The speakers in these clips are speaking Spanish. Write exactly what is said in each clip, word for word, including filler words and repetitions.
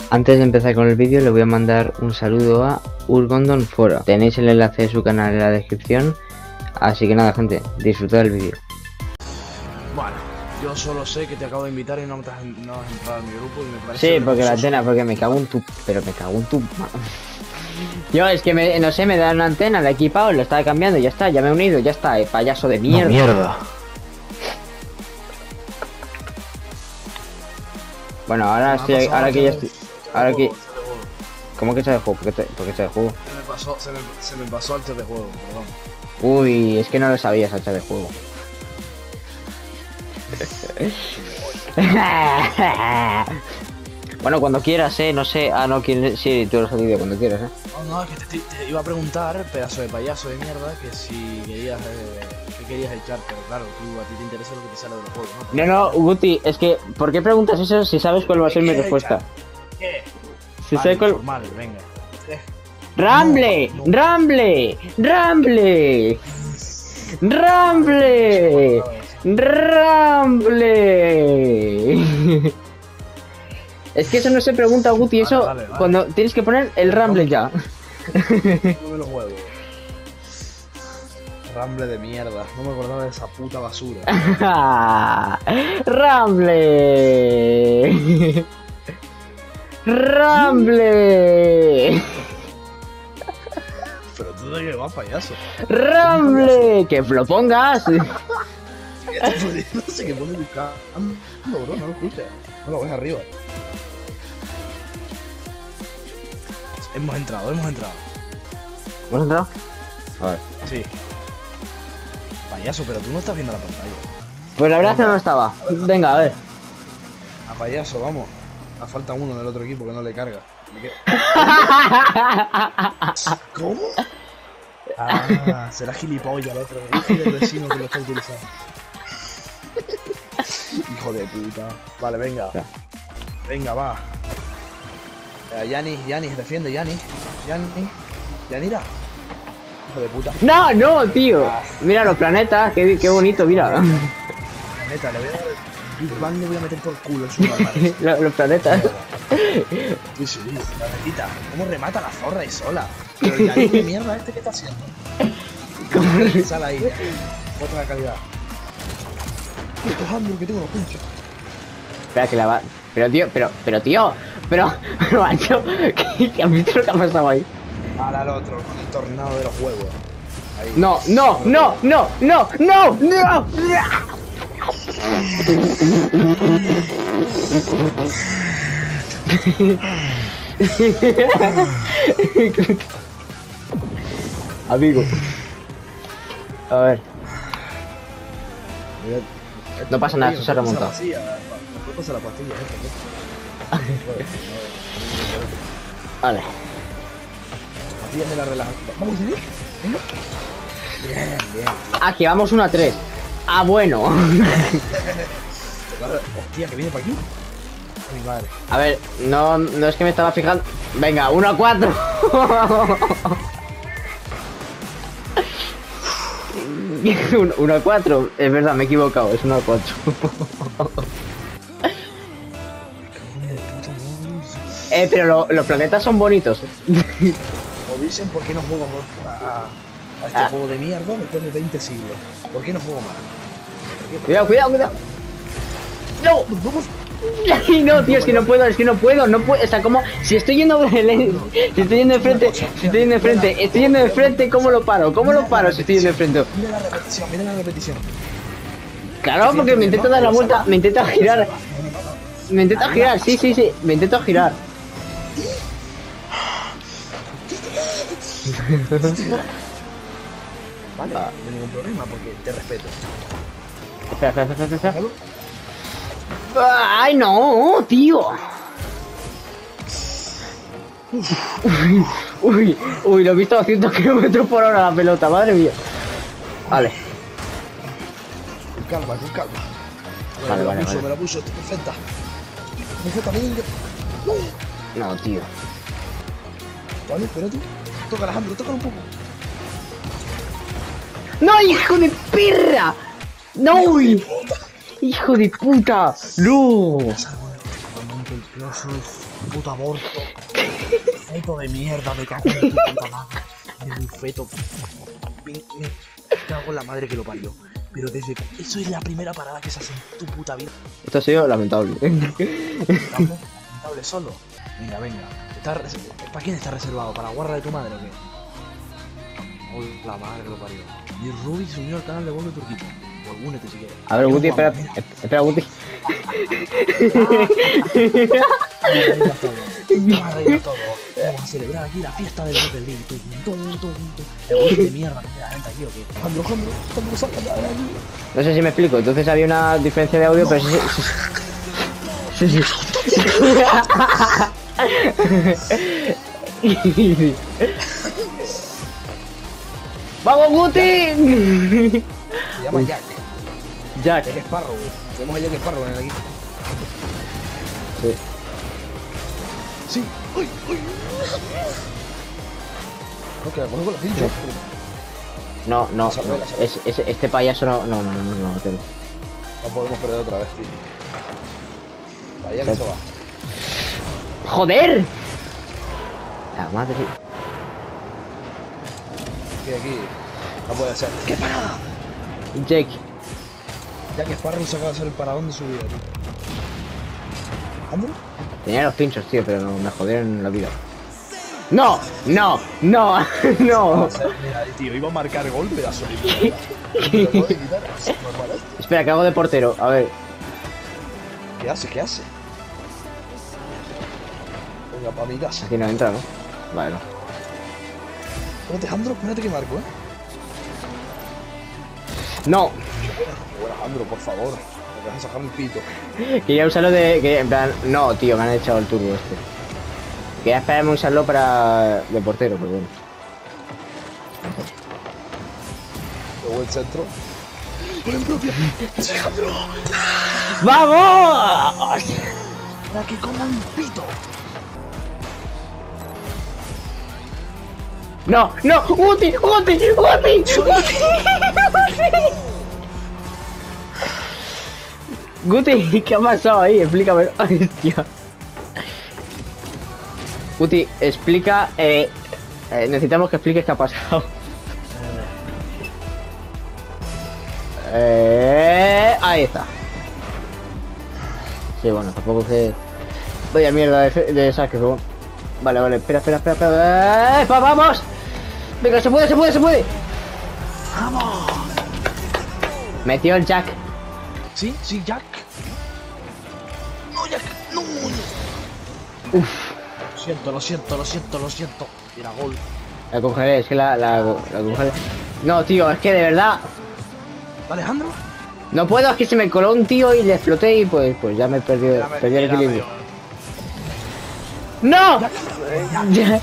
Antes de empezar con el vídeo le voy a mandar un saludo a Urgondon Foro. Tenéis el enlace de su canal en la descripción. Así que nada, gente, disfrutad del vídeo. Bueno, yo solo sé que te acabo de invitar y no, te has, no has entrado en mi grupo y me parece... Sí, porque la antena, porque me cago en tu... Pero me cago en tu... Yo es que me, no sé, me da una antena, la he equipado, lo estaba cambiando y ya está, ya me he unido, ya está, eh, payaso de mierda. No, mierda. Bueno, ahora estoy, ahora que ya estoy, ahora que... ¿Cómo que se de juego? ¿Por qué, te, ¿Por qué se de juego? Se me pasó, se me, se me pasó antes de juego, perdón. Uy, es que no lo sabías antes de juego. Bueno, cuando quieras, eh, no sé. Ah, no, quieres. Sí, tú lo has salido cuando quieras, eh. No, no, es que te, te iba a preguntar, pedazo de payaso de mierda, que si querías. Eh, que querías echar, pero claro, tú a ti te interesa lo que te sale de los juegos, ¿no? No, no, Guti, es que. ¿Por qué preguntas eso si sabes cuál va a ser mi respuesta? ¿Qué? Si vale, sabes cuál. Normal, venga. ¡Ramble! No, no. ¡Ramble! ¡Ramble! ¡Ramble! ¡Ramble! Es que eso no se pregunta, Guti, eso vale, vale, vale. Cuando tienes que poner el Ramble ya. No me los huevos. Ramble de mierda, no me acordaba de esa puta basura. ¡Ramble! ¡Ramble! Pero tú de qué vas, payaso. ¡Ramble! ¡Que lo pongas! No sé qué pone buscando, bro, no lo escuchas. No lo ves arriba. Hemos entrado, hemos entrado. ¿Hemos entrado? A ver. Sí. Payaso, pero tú no estás viendo la pantalla. Pues la verdad es que no estaba. Venga, a ver. A payaso, vamos. A falta uno del otro equipo que no le carga. ¿Cómo? Ah, será gilipollas el otro. Hijo del vecino que lo está utilizando. Hijo de puta. Vale, venga. Venga, va. Yanis, Yanis, defiende, Yanis. Yanis. Yanira. Hijo de puta. No, no, tío. Mira los planetas, qué, qué bonito, mira. Planeta, le voy a dar el Big Bang, le voy a meter por culo el suelo. los, los planetas. Sí, sí, planetita. ¿Cómo remata la zorra y sola? Pero el Yanis de mierda este que está haciendo. ¿Cómo? Sale ahí. Otra calidad. Estoy cojando que tengo los pinchos. Espera que la va. Pero tío, pero, pero tío, pero, pero macho, ¿qué, qué has visto lo que ha pasado ahí? Ahora al otro, con el tornado de los huevos. Ahí. No, no, no, no, no, no, no. Amigo. A ver. No pasa nada, eso se ha remontado. No pasa la pastilla, ¿eh? Vale. Pastilla me la relaja. Vamos, ¿sí? Venga. Bien, bien. Aquí vamos uno a tres. Ah, bueno. Hostia, que viene para aquí. Mi madre. A ver, no, no es que me estaba fijando. Venga, uno a cuatro. uno a cuatro. Es verdad, me he equivocado. Es uno a cuatro. Eh, pero lo, los planetas son bonitos. O dicen por qué no juego a, a, a este Ah. juego de mierda después de veinte siglos. ¿Por qué no juego más? Cuidado, cuidado, cuidado. No. Ay, no, tío, es que no puedo, es que no puedo, no puedo. O sea, como si estoy yendo, si estoy yendo de frente, si estoy yendo de frente, estoy yendo de frente, ¿cómo lo paro? ¿Cómo lo paro si estoy yendo de frente? Mira la repetición, mira la repetición. Claro, porque me intento dar la vuelta, me intento girar. Me intento girar, sí, sí, sí, me intento girar. Vale, no hay ningún problema porque te respeto. Espera, espera, espera, espera. Ay, no, tío. Uy, uy, uy, lo he visto a doscientos kilómetros por hora la pelota, madre mía. Vale. Con calma, con calma. Vale, me vale, la puso, vale. me la puso, está perfecta. Perfecta, venga. No, tío. Vale, espérate. Toca Alejandro, tócalo un poco. ¡No, hijo de perra! ¡No! ¡Hijo de puta! ¡No! No, Puto aborto. Feto de mierda, me cago en tu puta madre. Es un feto. Me, me cago en la madre que lo parió. Pero desde... Eso es la primera parada que se hace en tu puta vida. Esto ha sido lamentable. Lamentable, lamentable solo. Venga, venga. Está res... ¿Para quién está reservado? ¿Para la guarra de tu madre o qué? Uy, la madre que lo parió. Y Ruby se unió al canal de Vuelve Turquito. Pues únete si quieres. A ver, Guti, espera, espera, Guti. Vamos a celebrar aquí la fiesta del Rocket League. Tum, tum, tum, tum. El Guti de mierda, que la gente aquí o qué. Jandro, Jandro, Jandro, sácala de aquí. No sé si me explico, entonces había una diferencia de audio, no. Pero sí, sí, sí. Sí, sí. ¡Vamos, Guti! Se llama Jack. Jack. Jack Sparrow. Tenemos a Jack Sparrow en el equipo. Sí. Sí. ¡Uy, uy! No, que la cojo con la cincha. No, no, no. Es, es, este payaso no, no, no, no, no, no, no. No podemos perder otra vez, tío. Vaya que se va. ¡Joder! La madre. Aquí, aquí. No puede ser. ¡Qué parada! Jake. Jack Sparrow se acaba de hacer el paradón de su vida, tío. ¿Andrew? Tenía los pinchos, tío, pero no, me jodieron la vida. ¡No! ¡No! ¡No! ¡No! Mira, tío, iba a marcar gol, pedazo de mierda. Espera, que hago de portero, a ver. ¿Qué hace? ¿Qué hace? Venga, pa' mi casa. Aquí no entra, ¿no? Vale, no. Espérate, Jandro, espérate que marco, ¿eh? ¡No! Bueno, Jandro, por favor. Me vas a sacar el pito. Quería usarlo de... Que, en plan... No, tío, me han echado el turbo este. Quería esperarme a usarlo para... De portero, pero bueno. Qué buen centro. Por el propio. ¡Sí, Jandro! ¡Vamos! Para que coma un pito. No, no, Guti, Guti, Guti, Guti. Guti, ¿qué ha pasado ahí? Explícame. Hostia. Guti, explica, eh, eh, necesitamos que expliques qué ha pasado. Eh, ahí está. Sí, bueno, tampoco que... Vaya mierda de, de saque, pero bueno. Vale, vale, espera, espera, espera, espera. ¡Eh, vamos! Venga, se puede, se puede, se puede. ¡Vamos! Metió el Jack. Sí, sí, Jack. No, Jack, no. Uf. Lo siento, lo siento, lo siento, lo siento. Era gol. La congelé, es que la, la, la congelé. No, tío, es que de verdad. ¿Alejandro? No puedo, es que se me coló un tío y le exploté y pues, pues ya me perdí, Espérame, perdí el espérame. equilibrio. ¡No! Jack, Ya-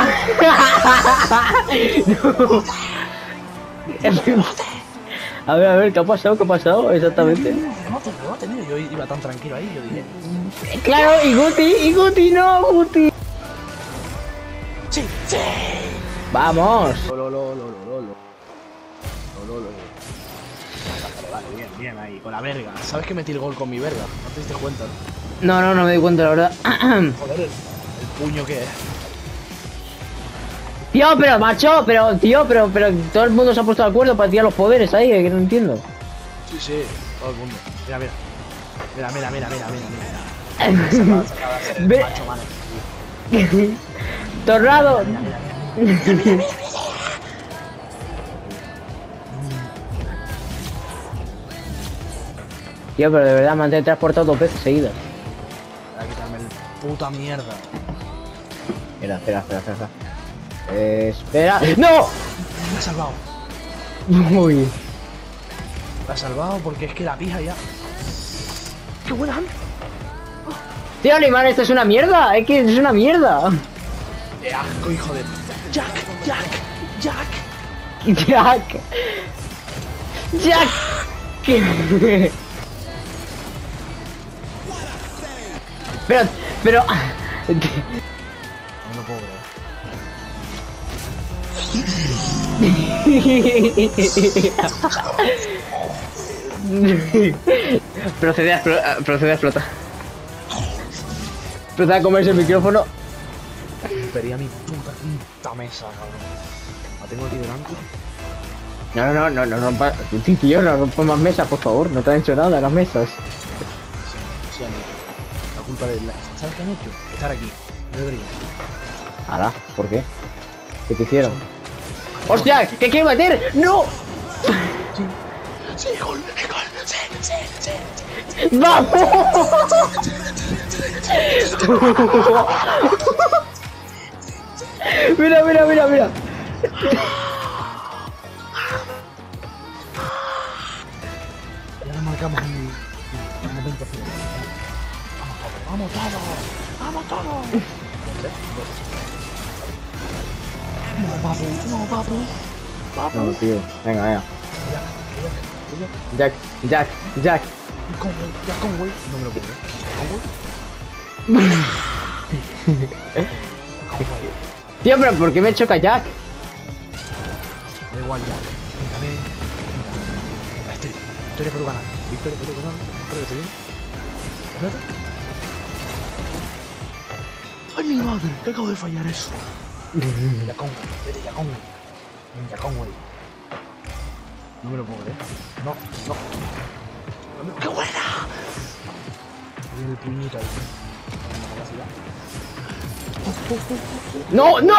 ¡No! No. A ver, a ver, ¿qué ha pasado? ¿Qué ha pasado exactamente? Rebote, rebote, mira, yo iba tan tranquilo ahí, yo dije. Claro, y Guti, y Guti, no, Guti. ¡Sí! ¡Sí! Vamos. Lo, lo, lo, lo, lo, lo, lo. Lo, lo, lo. Vale, vale, bien, bien ahí, con la verga. ¿Sabes que metí el gol con mi verga? No te diste cuenta, ¿no? No, no, no me di cuenta, la verdad. Joder, el, el puño que es. Tío, pero macho, pero tío, pero, pero todo el mundo se ha puesto de acuerdo para tirar los poderes ahí, que no entiendo. Sí, sí, todo el mundo. Mira, mira. Mira, mira, mira, mira, mira, mira. Se acaba, se acaba de hacer el Ve- macho, mano. Tornado. Mira, mira, mira, mira. Tío, pero de verdad me han transportado dos veces seguidas. Para quitarme el puta mierda. Espera, espera, espera, espera. Eh, espera. ¡No! Me ha salvado. Uy. Me ha salvado porque es que la pija ya. ¡Qué buena! Tío, Alemán, esto es una mierda. Es que es una mierda. ¡Qué asco, hijo de... ¡Jack! ¡Jack! ¡Jack! Jack. Jack. Pero, pero... No lo puedo procede a, explo- a- procede a explotar. Empezó a comerse el micrófono. Rompería mi puta quinta mesa, cabrón. La tengo aquí delante. No, no, no, no rompas. Tío, no rompas más mesas, por favor. No te han hecho nada las mesas. Sí, sí, han hecho. La culpa de la... ¿Sabes qué han hecho? Estar aquí. No debería. Ahora, ¿por qué? ¿Qué te hicieron? ¡Hostia! ¡Que quiero meter! ¡No! Sí. Sí, gol, gol. Sí, sí, sí. ¡Vamos! Mira, mira, mira, mira. Y ahora marcamos un momento final. Vamos todos, vamos todos, vamos todos. No, papu, no, papu. Papu. No, tío. Venga, venga. Jack, Jack, Jack. Conway, ya Conway. No me lo puedo. Conway. Tío, pero ¿por qué me choca Jack? Da igual ya. Venga, ven. Venga, este. Victoria peruana. Victoria peruana. Espero que esté bien. Espérate. ¡Ay, mi madre! Que acabo de fallar eso. Ya Conway. Vete ya Conway. Ya Conway. No me lo puedo creer. No, no. ¡Qué buena! Viene el puñito ahí. No, no. No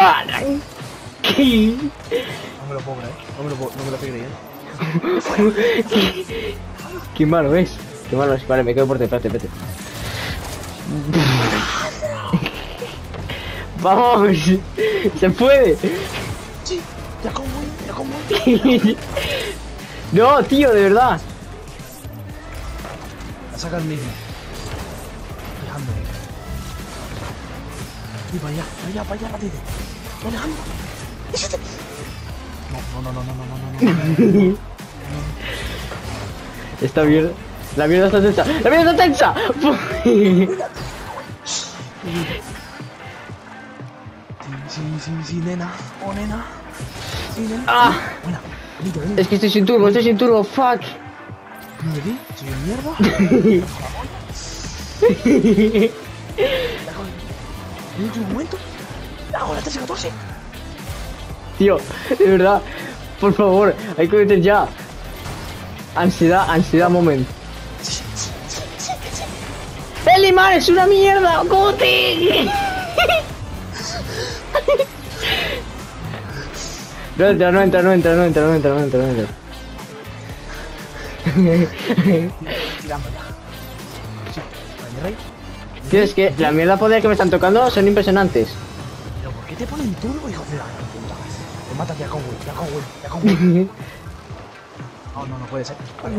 me lo puedo creer. No me lo puedo, no me lo estoy creyendo. Qué malo es. Qué malo es. Vale, me quedo por detrás, espérate, espérate. Vamos. Se puede. Sí, ya como, ya como. No, tío, de verdad. La saca el mismo. Dejándome. Y para allá, para allá, para allá, ratito. No, Alejandro. No, no, no, no, no, no, no, no. Esta mierda. La mierda está tensa. La mierda está tensa. Sí, sí, sí, sí, nena. Oh, nena. Sí, nena. Ah. Buena. Venite, venite. Es que estoy sin turbo, estoy sin turbo. Fuck. ¿De qué? ¿Soy de mierda? ¿En el último momento? Ahora, trece catorce. Tío, de verdad. Por favor, hay que meter ya. Ansiedad, ansiedad moment. ¡El imán es una mierda! ¡Guti! No entra, no entra, no entra, no entra, no entra, no entra, no entra. Tirando ya. Sí, ¿vale, rey? Tío, es que la mierda poder que me están tocando son impresionantes. ¿Pero por qué te ponen turbo, hijo de la gran puta? Te matas ya con Will, ya con Will, ya con Will. No, no, no puede ser. Vale,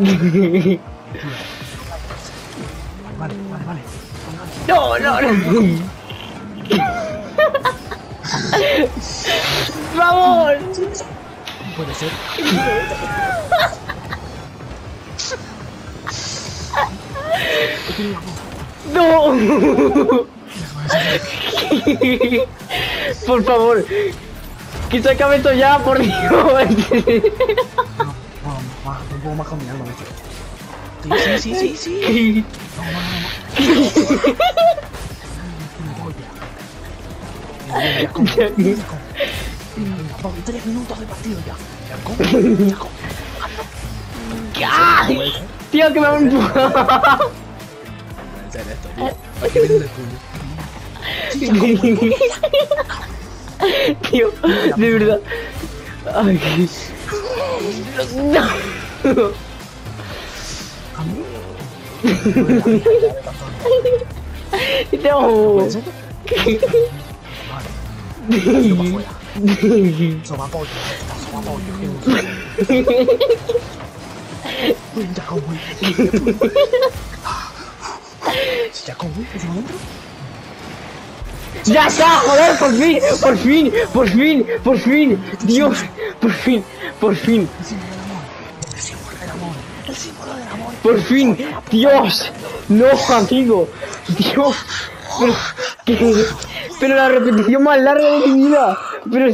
vale, vale, vale. No, no, no. ¡Vamos! No puede ser. ¡No! Por favor, que se acabe esto ya, por Dios. No, no, más, no puedo más con mi alma, ¿viste? Sí, sí, sí, sí, sí. No, no, no, no. Me voy ya. Ya con, ya con. Venga, tres minutos de partido ya. Ya con, ya con. ¡Ay! Tío, que me han empujado. Puede ser esto, tío. Hay que meterle el puño. Tío, de verdad. Ay, no. No. ¿Puede ser? Vale. Yo para afuera. Somapollo. Somapollo. Ya con Will. Si ya con Will, ¿encima dentro? ¡Ya está! ¡Joder! ¡Por fin! ¡Por fin! ¡Por fin! ¡Por fin! ¡Dios! ¡Por fin! ¡Por fin! El símbolo del amor. El símbolo del amor. ¡Por fin! ¡Dios! ¡No, amigo! ¡Dios! Pero, ¿qué? Pero la repetición más larga de mi vida. Pero...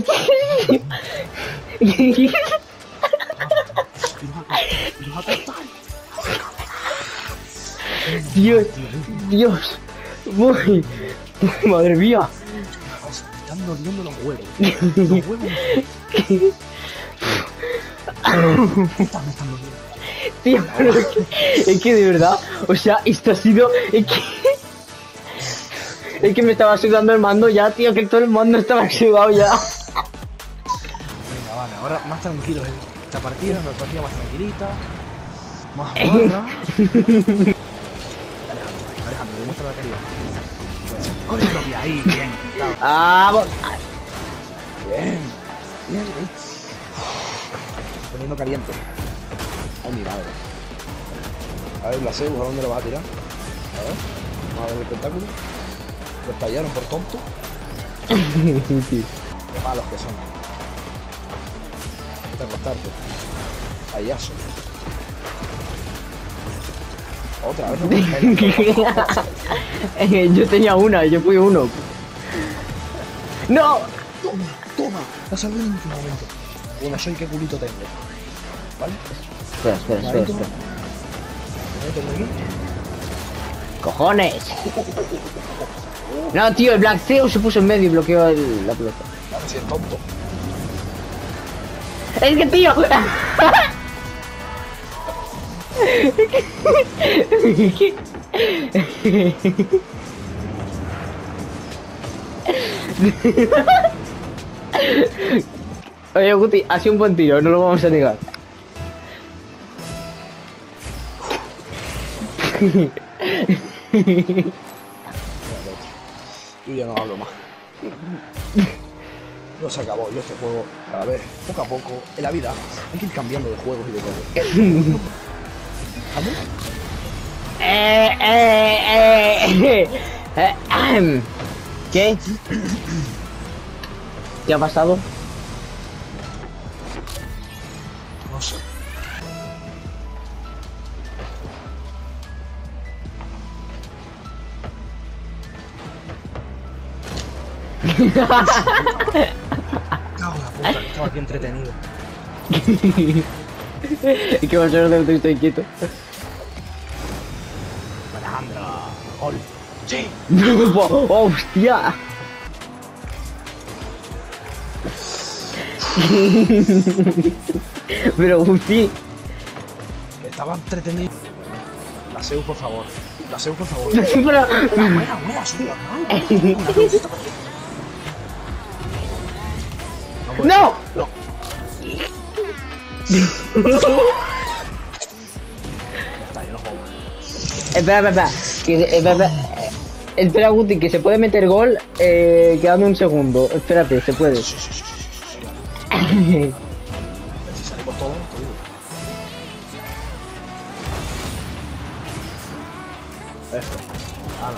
Dios, Dios, voy, Madre mía. Me están doliendo los huevos. Los huevos. Me están, me están doliendo. Tío, pero es que, es que de verdad, o sea, esto ha sido... Es que... Es que me estaba sudando el mando ya, tío, que todo el mando estaba sudado ya. Venga, vale, ahora más tranquilo. ¿eh? Esta partida, una partida más tranquilita. Más barra. Alejandro, Alejandro, demuestra la calidad. Con el propio ahí, bien. Vamos. Bien. Bien, bien. Poniendo caliente. Ay, mi madre. A ver, la Zeus, ¿a dónde lo vas a tirar? A ver, vamos a ver el espectáculo. Lo estallaron por tonto. Qué malos que son. Vete a acostarte. Payaso. Otra vez. Yo tenía una, yo fui uno. ¡No! Toma, toma. La salvé en el último momento. Bueno, soy qué culito tengo. ¿Vale? Espera, espera, espera, espera. ¿Me aquí? ¡Cojones! No, tío, el Black Zeus se puso en medio y bloqueó el, la pelota. Ahora sí es tonto. ¡Es que, tío! Oye, Guti, ha sido un buen tiro, no lo vamos a negar. Yo ya no hablo más. No se acabó, yo este juego, cada vez, poco a poco, en la vida, hay que ir cambiando de juegos y de todo. ¿Vamos? Eh, eh, eh, eh, ahem. ¿Qué? ¿Qué ha pasado? No sé. Cago en la puta, que estaba aquí entretenido. ¿Y qué va a ser de que estoy quieto? Alejandra, gol. Sí. ¡Oh, hostia! Pero Guti. Que estaba entretenido. La Zeus, por favor. La Zeus, por favor. Pero... Buena, buena, buena, sube. ¡No! No. Espera, espera, espera. Que, espera, espera. Espera, Guti, que se puede meter gol. Eh, quedando un segundo. Espérate, se puede. Si salimos todos, te digo. Esto. Ala.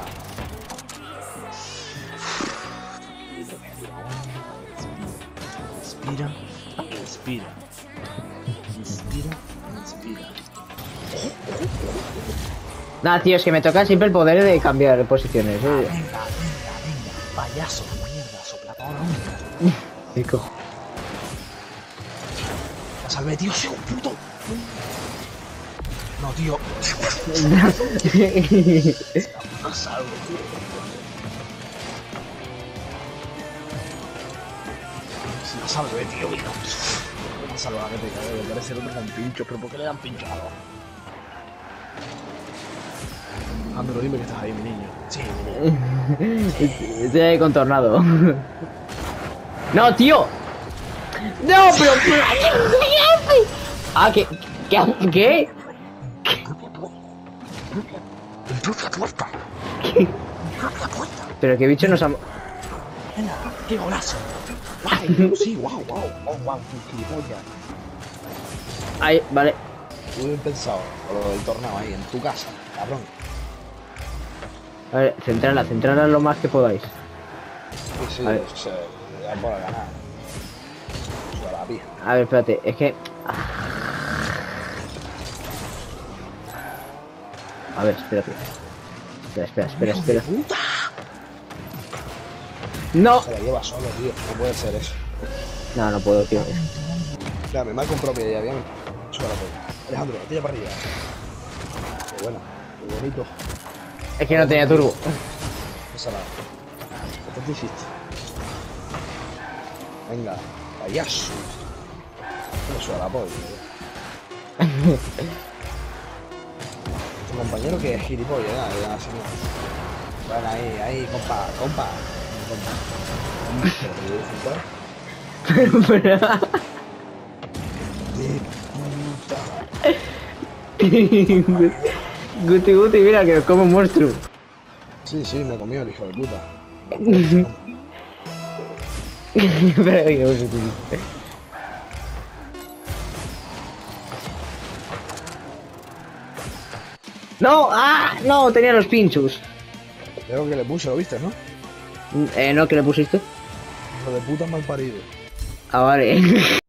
Inspira, inspira. Inspira, inspira. Nada, tío, es que me toca siempre el poder de cambiar posiciones. Ah, ¿eh? venga, venga, venga. Payaso, mierda, soplatón. ¿Qué cojo? La salvé, tío, soy un puto. No, tío. La salvo, tío. La salvé, tío, mira. La salvo, la que te cae, me parece el otro con pinchos, pero ¿por qué le dan pinchado? Andro, dime que estás ahí, mi niño. Sí, mi niño. Estoy ahí contornado. ¡No, tío! ¡No, pero! Ah, ¿qué? ¿Qué? ¿Qué? ¡Entra la puerta! Pero qué bicho nos ha... ¡Venga! ¡Qué golazo! ¡Guau! Sí, guau, guau, guau, guau, gilipollas. Ahí, vale. Muy bien pensado, lo del torneo ahí, en tu casa, cabrón. A ver, centrala, centrala lo más que podáis. Sí, sí, A ver. se da por ganar. Se la pija. A ver, espérate, es que... A ver, espérate. Espera, espera, espera, espera. ¡Puta! ¡No! Se la lleva solo, tío. No puede ser eso. No, no puedo, tío. Mira, me marco propia idea, bien. Sube la polla. Alejandro, tira para arriba. Qué bueno, qué bonito. Es que no tenía turbo. Esa nada. ¿Qué te hiciste? Venga, payaso. No suena la polla. Tu compañero que es gilipollas, ya, ya, así que... Bueno, ahí, ahí, compa, compa. Compa. Pero... Guti Guti, mira que nos come un monstruo. Sí, sí, me comió el hijo de puta. Espera que yo se te ¡No! ¡Ah! No, tenía los pinchos. Creo que le puse, ¿lo viste, no? Eh, no, ¿qué le pusiste? Hijo de puta mal parido. Ah, vale.